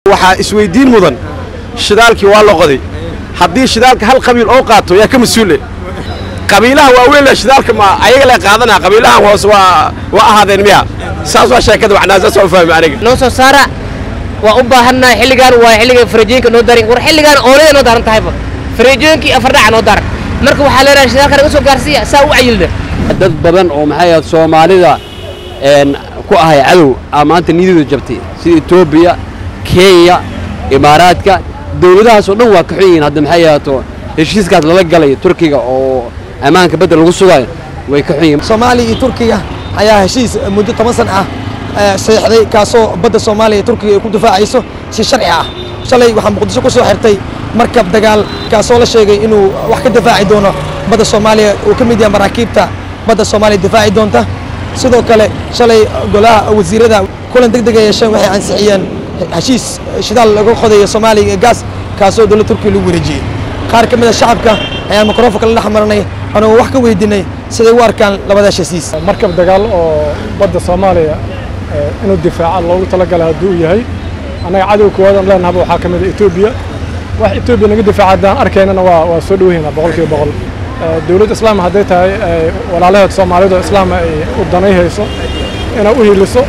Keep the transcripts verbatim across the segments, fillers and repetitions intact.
waxaa isweydiin mudan shidaalkii waa la qoday haddii shidaalka hal qabiil oo qaato yaa ka mas-uule qabiilaha waaweyn le shidaalka ma ayaga le qaadanaa qabiilahan hoose waa waa ahaadeen miya saas waa sheekada macnaa saas waa fahmi aniga noo soo saara waa u baahannahay xilligaan waa xilliga farajiinka noo darin war xilligaan oolada noo daran tahayba farajiinkii afar dhac noo daran marka waxaa leedahay shidaalka naga soo gaarsiiya saa u cayilda dad badan oo maxay ahayd Soomaalida een ku ahay cadow amaanta niyadooda jabtay sida Ethiopia Kenya Imaaraadka dawladahaas oo dhan waa ka xigeen hadda maxay ahaato heshiiskaas lala galay Turkiga oo amaanka badda lagu sugayo way ka xigeen Soomaaliya iyo Turkiga ayaa heshiis muddo toban sano ah saxiixday kaasoo badda Soomaaliya iyo Turkiga ay ku difaacayso si sharci ah shalay waxaan Muqdisho ku soo xirtay markab dagaal kaasoo la sheegay inuu wax ka difaaci doono badda Soomaaliya oo ka mid yahay maraakiibta badda Soomaaliya difaaci doonta sidoo kale shalay golaha wasiirada kulan degdeg ah yeesheen waxay ansixiyeen heshiis shidaal lagu qodayo Soomaaliya iyo gaas kaasoo dawladda Turkiga lagu wareejiyay qaar ka mid ah shacabka ayaa mikrofoonka la dhaxmarnay anoo wax ka weydiinay siday u arkaan labada heshiis markab dagaal oo badda Soomaaliya inuu difaaco loogu talagalay haduu yahay anaga cadow koodan leenahay waxa ka mid ah Ethiopia wax Ethiopia naga difaacadaan arkaynana waa waa soo dhaweeyna boqolkiiba boqol dawladda islaam haday tahay walaalaheed Soomaalidu islaam ay u danayhayso inay u hiliso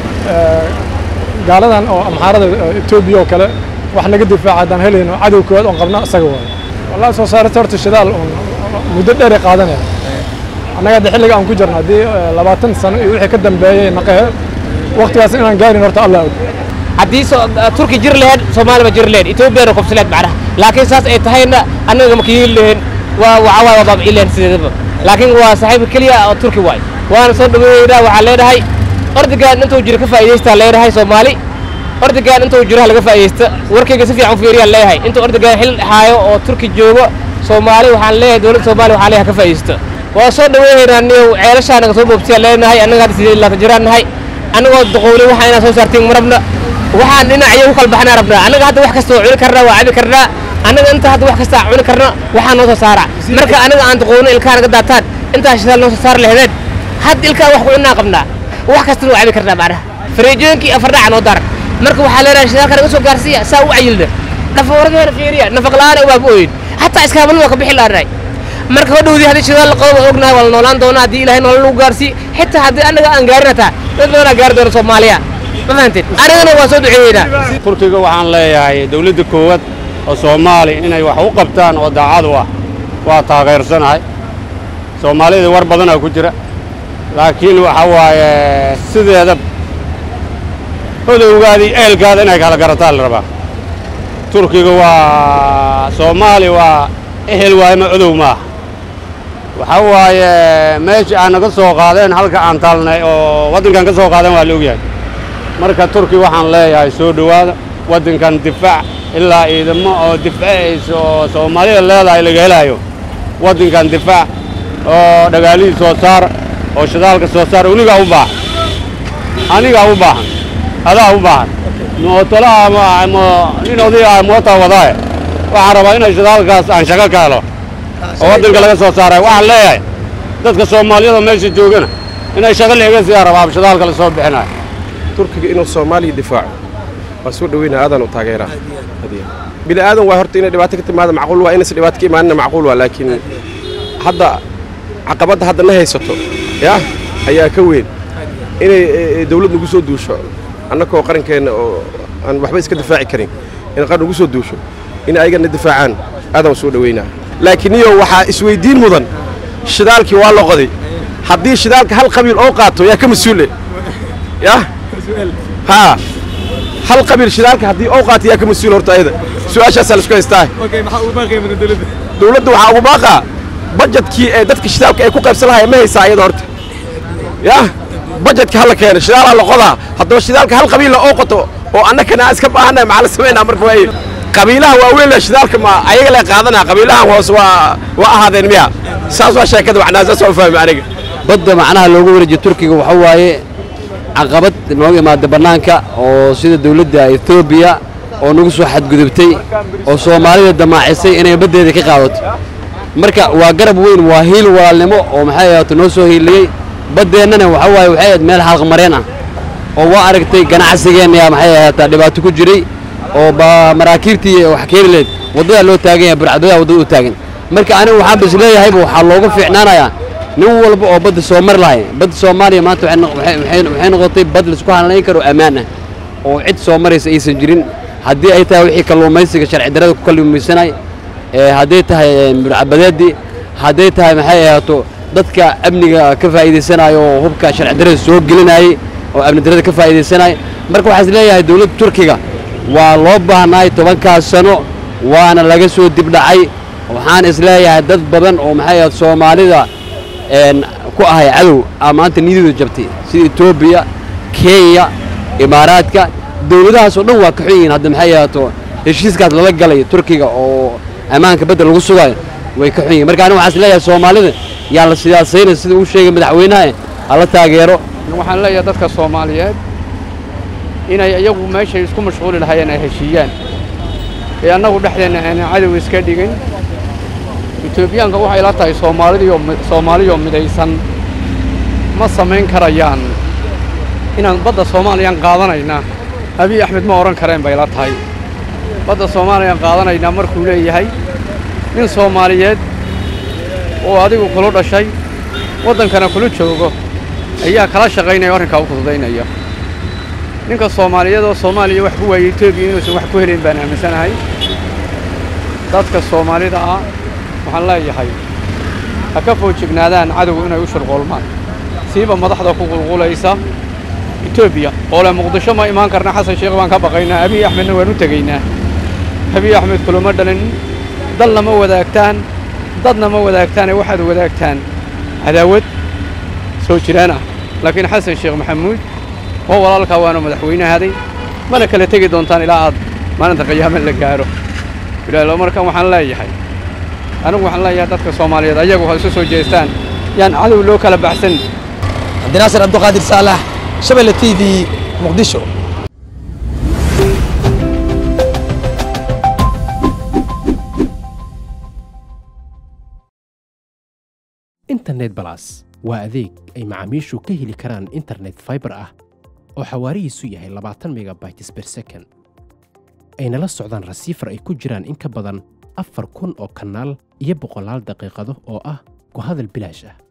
gaaladan oo amxaarada Ethiopia oo kale wax naga difaacadaan helayno cadow koodan oo qabna asaga waa wallahi soo saartay horta shidaal muddo dheer qaadanaya anaga xilliga aan ku jirnaa hadii labaatan sano iyo wixii ka dambeeyay naqay waqtigaas inaan gaarin horta Allah haddii Turki jir lahayd Soomaaliya ma jir lahayd Ethiopia oo qabsaleed macnaha laakiin saas ay tahayna anaga ma kiil lahayn waa waxa waa bab ilaan sideedaba laakiin waa saaxiib kaliya oo Turki waay waan soo dhaweeyay waxa leedahay ordigaan intuu jir ka faa'iideysta leedahay Soomaali ordigaan intuu jiraha laga faa'iideysta warkayga si fiican u fiiriyaa leeyahay intuu ordigaan xil haayo oo Turki joogo Soomaali waxaan leeyahay dawladda Soomaaliya waxa leeyahay ka faa'iideysta waa soo dhaweeyay niyo ceelashaan naga soo boobsiya leenahay anaga sidii la jiranahay anagoo doqowle waxa ina soo saartiin marabna waxaan dhinacyo u kala baxnaa rabnaa anaga hadda wax kasta oo cuni karnaa waa cabi karnaa anaga inta hadda wax kasta cuni karnaa waxaan noo soo saara marka anaga aan doqowle ilka naga daataan inta shidaal noo soo saar leeyahay had ilka wax ku cunaa qabnaa wax kasta oo cabi karnaa macnaha fariijoonkii afar dhac noo daran marka waxaa leedahay shidaalka naga soo gaarsiiya saa u cayilda dhafoorada fiiriya nafaq la'aan waa booyin hatta iskaabadu ka bixi lahayd marka hodhowdii hadii shidaal la qabo ognahay wal noolaan doona hadii Ilaahay nolol lagu gaarsi xitaa hadii anaga aan gaarinata dad badan gaar doona Soomaaliya ma fahanteen anagana waa soo duceeyna Turkiga waxaan leeyahay dawladda koowad oo Soomaali inay wax u qabtaan oo daacad ah waa taageersanahay Soomaalida war badan ku jira laakiin waxa waaye sideeda hodowgaadi eelkaada inay kala garataan la rabaa Turkiga waa Soomaali waa ehel waay ma codow ma waxa waaye meesha aan naga soo qaadeen halka aan talnay oo wadankan ka soo qaadan waa la ogyahay marka Turki waxaan leeyahay soo dhawaada wadankan difaac ilaa ciidamo oo difaacayso Soomaaliya leedahay laga helayo wadankan difaac oo dagaalihiisa soo saar oo shidaalka soo saar uniga u baahan aniga u baahan adaa u baahan mootala ama ama inodii ay moota wadaay waxaan rabaa inay shidaalkaas aan shaqo ka helo oo wadanka laga soo saaray waxaan leeyahay dadka Soomaaliyada meesha joogana inay shaqo leeyahay si rabaa shidaalka la soo bixinayo Turkiga inuu Soomaaliya difaaco waa soo dhaweynaa aadan u taageera bila aadan waa horta inay dhibaato ka timaado macquul waa inay dhibaato ka imaanna macquul waa laakiin hadda caqabada hadda la haysato ya ayaa ka weyn inay dawladdu ugu soo duusho annagoo qarankeena oo aan waxba iska difaaci karin in qaran ugu soo duusho in ayagana difaacaan aadan soo dhaweynaa laakiin iyo waxa isweydiin mudan shidaalkii waa la qoday haddii shidaalka hal qabiil oo qaato yaa ka mas-uule ya ha hal qabiil shidaalka haddii oo qaato yaa ka mas-uul horta ayada su'aashaas la isku haystaa okay maxaa ugu baaqay min dawladda dawladda waxa ugu baaqa budgetkii ee dadka shidaalka ay ku qaybsan lahaayeen ma haysaa ayada horta ya budgetka hal keenay shidaal la qodaa haddaba shidaalka hal qabiil oo qoto oo annagana iska baahanay macal sameeyna marka way qabiilaha waaweyn le shidaalka ma ayaga la qaadanaa qabiilahan hoos waa waa ahaadeen miya saas waa sheekada waxna saas oo fahmi aniga badda macnaha loogu wareejiyo Turkiga waxa waaye caqabad nooga imaada banaanka oo sida dawladda Ethiopia oo nagu soo xadgudubtay oo Soomaalida damaacisay inay badeeda ka qaadato marka waa garab weyn waa hiil walaalnimo oo maxay ahayd noo soo hiiliyay badeennana waxa waaye waxay meel xalq mareen ah oo waa aragtay ganacsigeena maxay ahayd dhibaato ku jiray oo ba maraakiibtii wax keenleed wadada loo taagan yahay burcadada wadada u taagan marka anigu waxaan bis leeyahay waxa looga fiicnaanayaa nin walba oo badda soo mar lahay badda Soomaaliya maanta waxay waxay noqotay bad la isku halayn karo ammaan ah oo cid soo maraysa aysan jirin haddii ay tahay wixii kalluumaysiga sharci darrada ku kalluumaysanay ee haddii tahay burcadadii haddii tahay maxay ahaato dadka amniga ka faa'iideysanayo oo hubka sharci darrada soo gelinayay oo amni darrada ka faa'iideysanay marka waxaan is leeyahay dawladda Turkiga waa loo baahnay tobanka sano waana laga soo dib dhacay waxaan is leeyahay dad badan oo maxay ahaato Soomaalida een ku ahay cadow amaanta nididu jabtay sida Ethiopia Kenya Imaaraadka dawladahaas oo dhan waa ka xigeen hadda maxay ahaato heshiiskaas lala galay Turkiga oo amaanka badda lagu sugayo way ka xigeen marka anigu waxaan is leeyahay Soomaalida yaa la siyaasadeynay sida uu sheegay madaxweynaha ala taageero waxaan leeyahay dadka Soomaaliyeed inay iyagu meesha isku mashquul lahaayeen ay heshiiyaan ee anagu dhaxdeena aan cadow iska dhigin Etoobiyaanka waxay la tahay Soomaaliyo Soomaaliyo midaysan ma sameyn karayaan inaan badda Soomaaliyan qaadanayna Abiy Ahmed ma oran kareen bay la tahay badda Soomaaliyan qaadanayna markuu leeyahay in Soomaaliyeed oo adigu kula dhashay wadankana kula joogo ayaa kala shaqeynaya arrinka u fududeynaya ninka Soomaaliyeed oo Soomaaliya wax ku waayay Ethiopia inuu wax ku helin baan aaminsanahay dadka Soomaalida ah waxaan leeyahay ha ka foojignaadaan cadow inay u shirqoolmaan siiba madaxda ku qulqulaysa Ethiopia oo la Muqdisho ma imaan karna Xasan Sheekh waan ka baqaynaa Abiy Ahmedna waan u tagaynaa Abiy Ahmed kulama dhalin dalna ma wadaagtaan dadna ma wadaagtaan waxaad wadaagtaan cadaawad soo jiraan laakiin Xasan Sheekh Maxamuud oo walaalka waana madaxweynahaday mana kala tagi doontaan ilaa aad maalinta qiyaamada la gaaro ilaa markan waxaan leeyahay anigu waxaan leeyahay dadka Soomaaliyeed ayagu ha isu soo jeestaan yaan cadow loo kala baxsan Abdinaasir Abduqaadir Saalax Shabelle T V Muqdisho internet plus waa adeeg ay macaamiishu ka heli karaan internet fiber ah oo xawaarihiisu yahay labaatan megabytes per second ayna la socdaan rasiifar ay ku jiraan in ka badan afar kun oo kanaal iyo boqolaal daqiiqado oo ah ku hadal bilaash ah